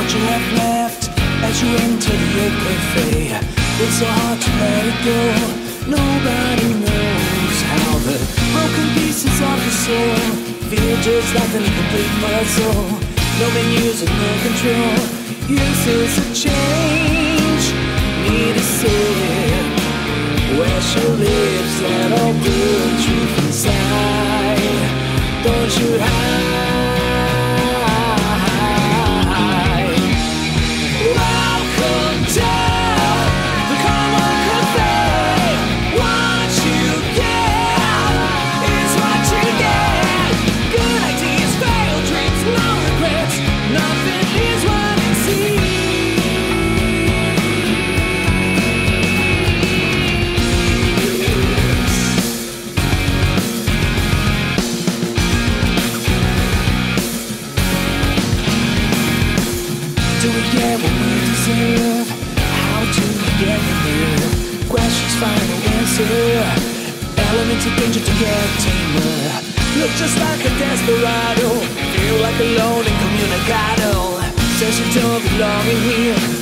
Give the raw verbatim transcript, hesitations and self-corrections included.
what you have left as you enter the old cafe. It's so hard to let it go. Nobody knows how the broken pieces of your soul feel just like an incomplete puzzle. No menus and no control. Uses a change. Need a sip. Where she lives, that all good truth inside. Don't you hide. Welcome to the common cafe. What you get is what you get. Good ideas, failed dreams, no regrets. Nothing is what it seems. Do we get what we deserve? How do we get there? Questions find no answer. Elements of danger to get tamer. Look just like a desperado. Feel like alone, incommunicado. Says you don't belong in here.